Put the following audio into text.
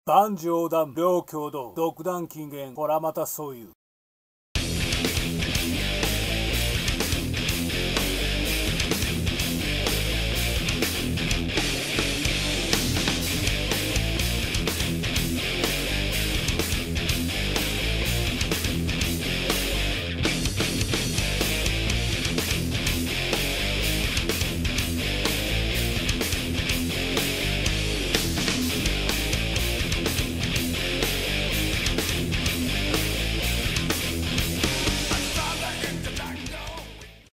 万事横断両共同独断禁言こらまたそういう